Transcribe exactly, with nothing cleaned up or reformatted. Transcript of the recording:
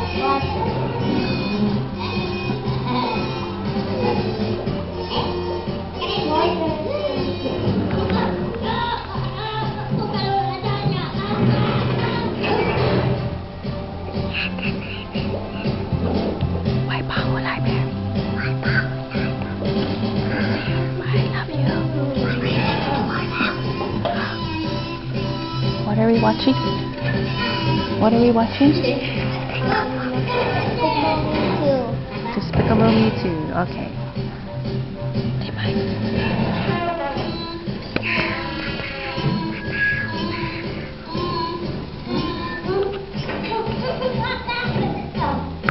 Waipahu library. I love you. What are we watching? What are we watching? Despicable Me Too. Okay. Say bye.